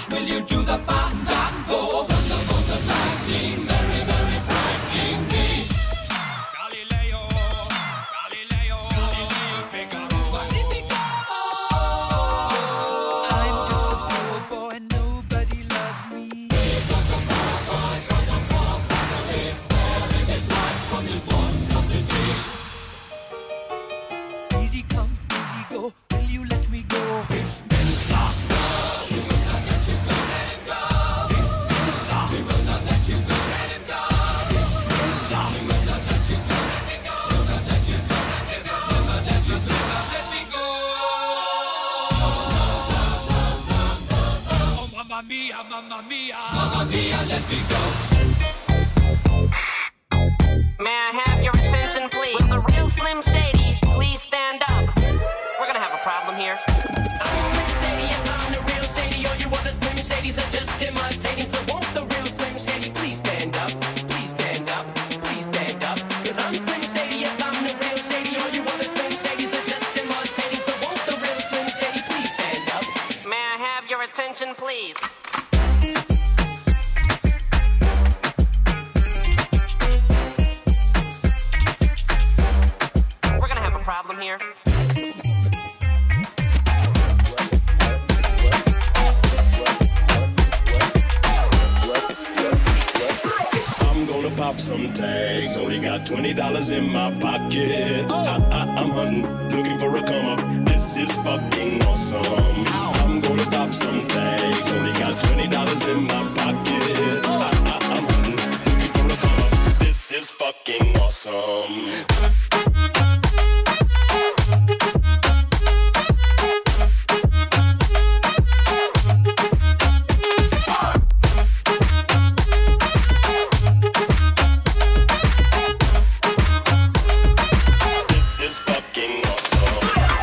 will you do the fandango? Thunderbolt and lightning, very, very frightening me. Galileo, Galileo, Galileo Figaro, Magnifico! I'm just a poor boy, nobody loves me. He's just a poor boy from a poor family, sparing his life from this monstrosity. Easy come, easy go, will you let me go? Bismillah, we will not let you go. Let him go. Bismillah, we will not let you go. Let him go. Bismillah, we will not let you go. Let me go. We'll not let you go. Let me go. We'll not let you go. Let me go. Oh, mamma mia, mamma mia, mamma mia, let me go. May I have your attention, please? Will the real Slim Shady please stand up? We're gonna have a problem here. I'm Slim Shady, yes, I'm the real Shady. All you other Slim Shadys are just imitating. So won't the real Slim Shady please stand up? Please stand up, please stand up. Cause I'm Slim Shady, yes, I'm the real Shady. All you other Slim Shadys are just imitating. So won't the real Slim Shady please stand up? May I have your attention, please? We're gonna have a problem here. I'm gonna pop some tags. Only got $20 in my pocket. I'm hunting, looking for a come up. This is fucking awesome. I'm gonna pop some tags. Only got $20 in my pocket. I'm hunting, looking for a come up. This is fucking awesome. This is fucking awesome.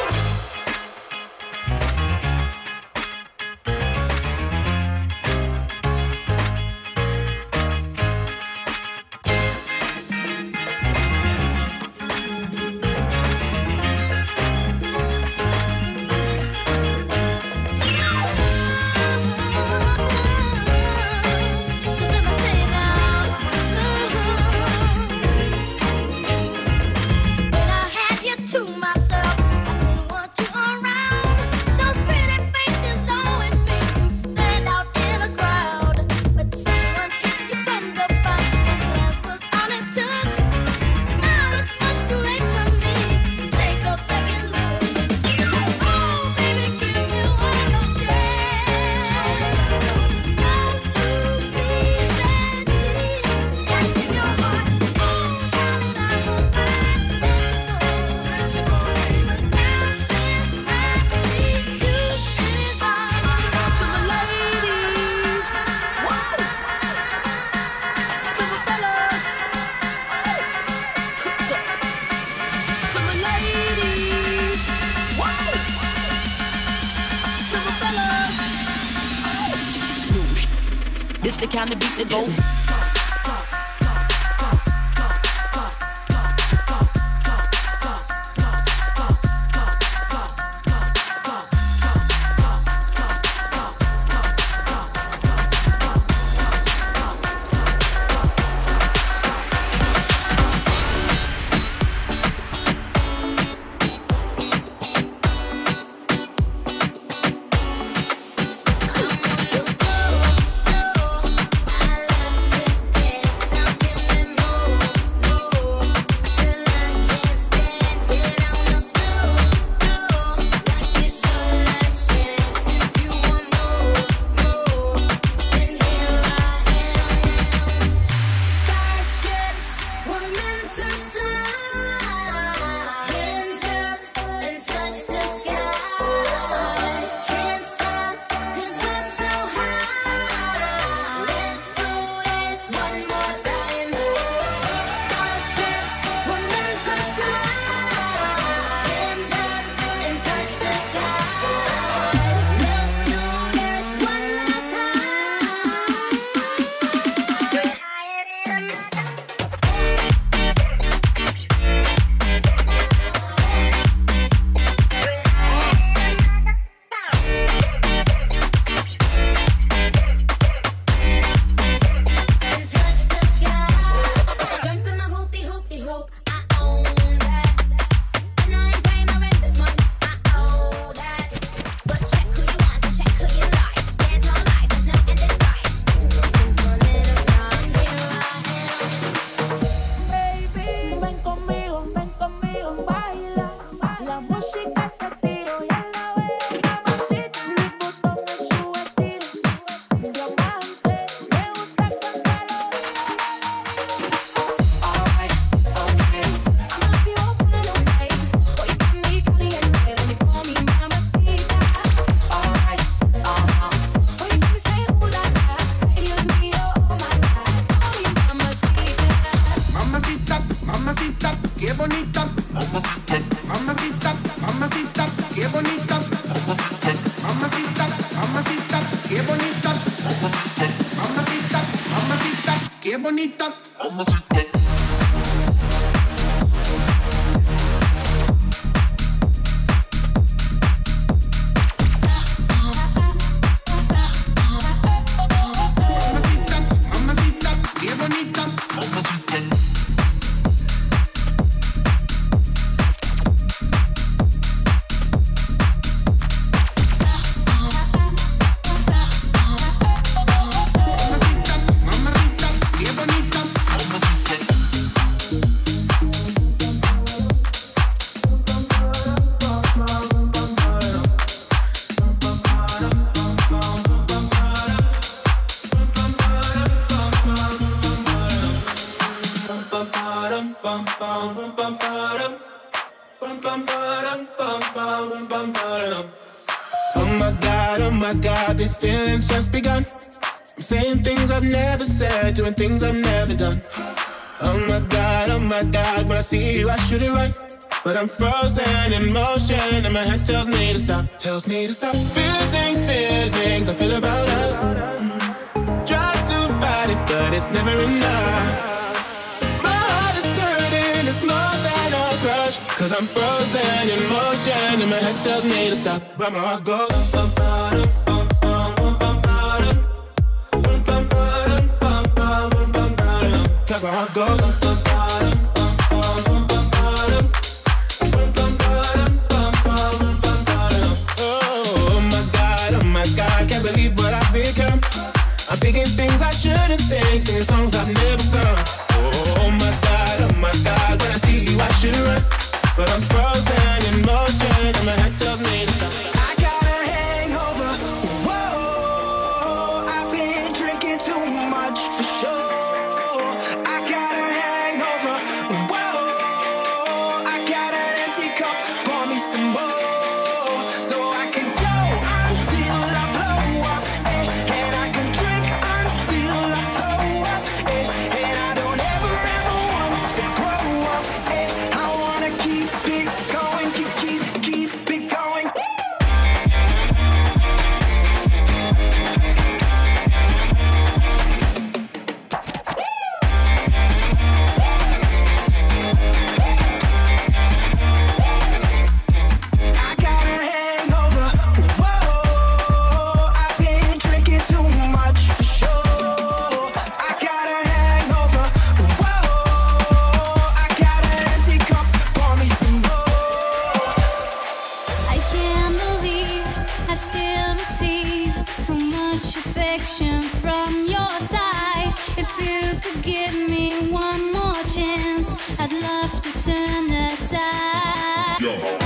This the kind of beat that go. I love to Mamacita, mamacita, qué bonita. Mamacita, mamacita, qué bonita. Mamacita, mamacita, qué bonita. Oh my God, these feelings just begun. I'm saying things I've never said, doing things I've never done. Oh my God, when I see you I should it right. But I'm frozen in motion and my head tells me to stop. Tells me to stop feeling feelings I feel about us. Try to fight it but it's never enough. My heart is hurting, it's more than a crush. Cause I'm frozen in motion and my head tells me to stop. But my heart goes cause my heart goes oh my God, can't believe what I've become. I'm thinking things I shouldn't think, singing songs I've never sung. Oh my God, when I see you I should run. But I'm frozen in motion and my head tells me to stop. I got a hangover, whoa, I've been drinking too much for sure. I got a hangover, whoa, I got an empty cup, pour me some more. So I can go until I blow up, and I can drink until I throw up, and I don't ever want to grow up, I wanna keep it going, keep it going. I got a hangover, whoa, I've been drinking too much for sure. I got a hangover, whoa, I got an empty cup, pour me some more. I can't believe I still receive so much affection from your side. If you could give me one more chance, I'd love to turn the tide.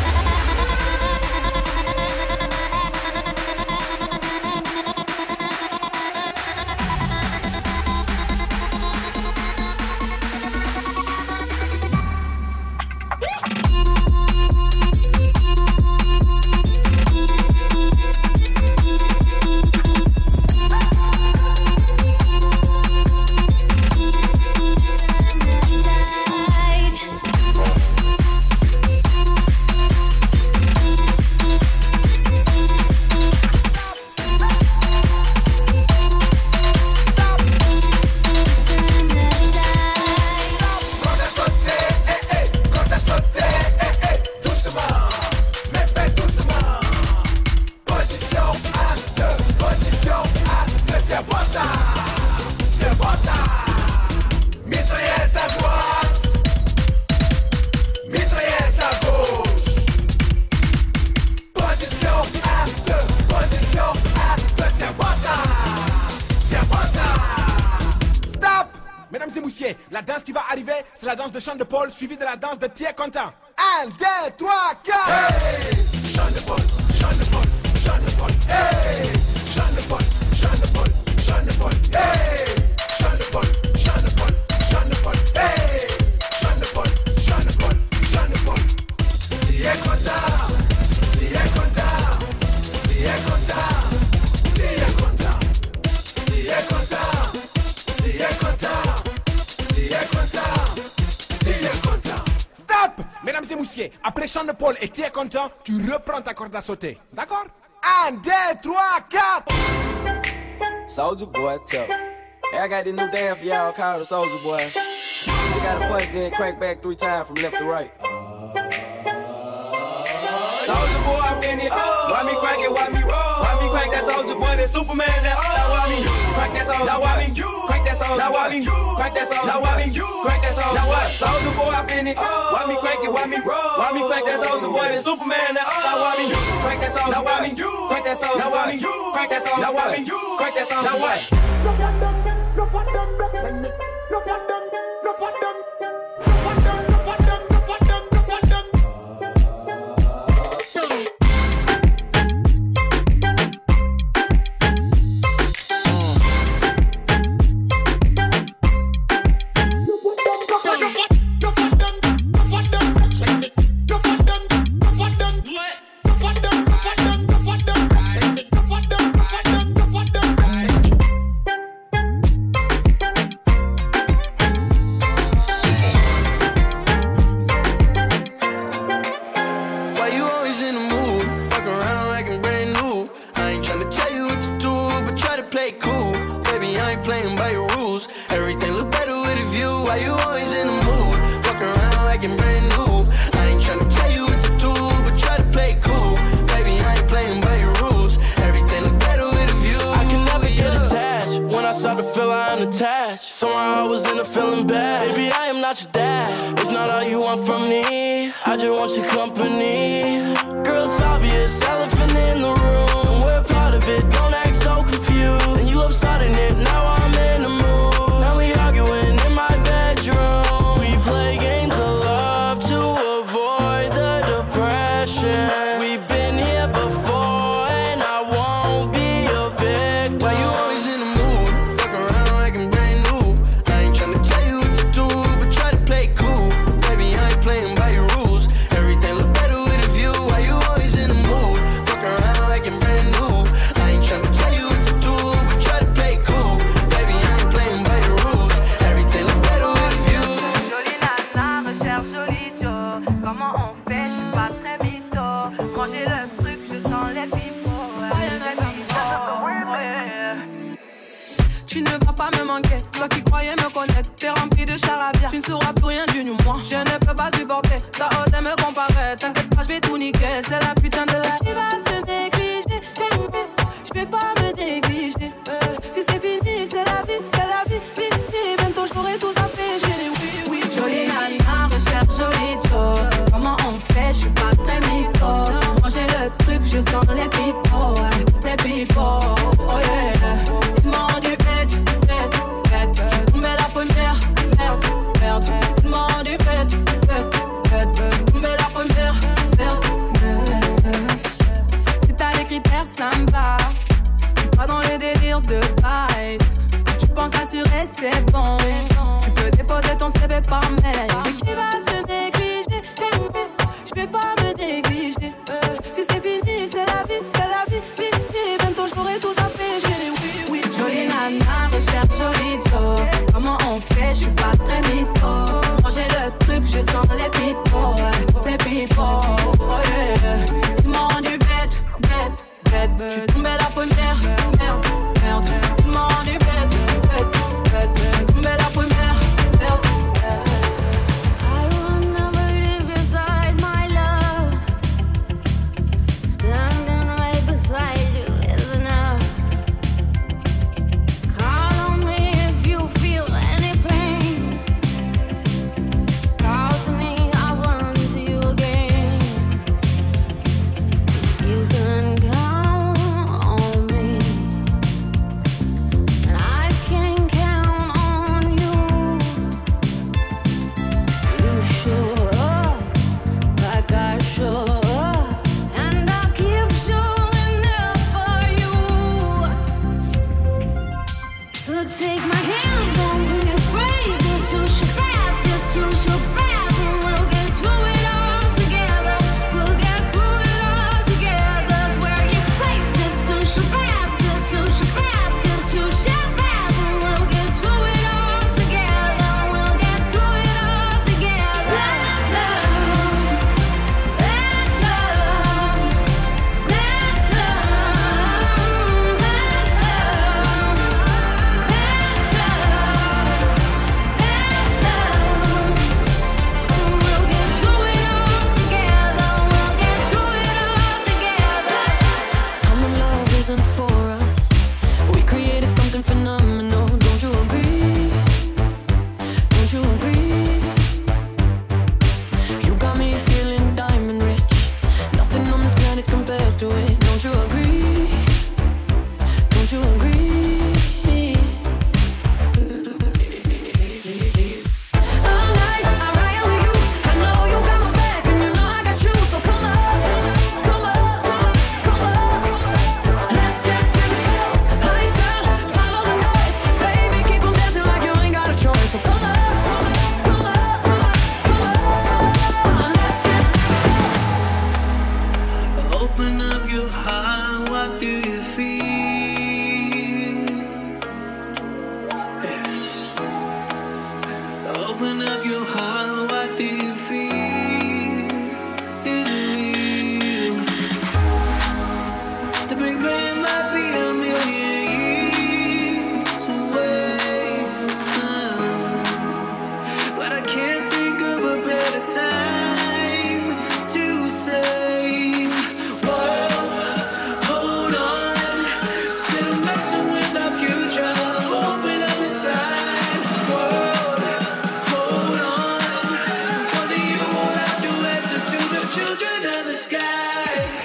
Mesdames et messieurs, la danse qui va arriver, c'est la danse de Sean de Paul, suivie de la danse de Thierry Contant. 1, 2, 3, 4. Hey! Sean de Paul, Sean de Paul, Sean de Paul. Hey! Sean de Paul, Sean de Paul, Sean de Paul. Hey! Sean de Paul, Sean de Paul, Sean de Paul. Hey! Sean de Paul, Sean de Paul, Sean de Paul. Thierry Contant, Thierry Contant, Thierry Contant, Thierry Contant, Thierry Contant, Thierry Contant. Stop! Mesdames et messieurs, après Sean Paul et tu es content, tu reprends ta corde à sauter. D'accord? 1, 2, 3, 4. Soulja Boy, tough. Hey, I got this new dance for y'all called the Soulja Boy. You gotta punch, then crank back 3 times from left to right. Soulja Boy, I'm in it. Why me crank it? Why me roll? Why me crank that Soulja Boy? That Superman. That why me crank that Soulja? Now why me crank that Soulja? Now why me crank that Soulja? Now why me crank that Soulja? Now what? Soulja Boy, I'm in it. Why me crank it? Why me roll? Why me crank that Soulja Boy? That Superman. That why me crank that Soulja? Now why me crank that Soulja? Now why me crank that Soulja? Now why me crank that Soulja? Now what? children of the sky.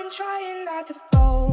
I'm trying not to go.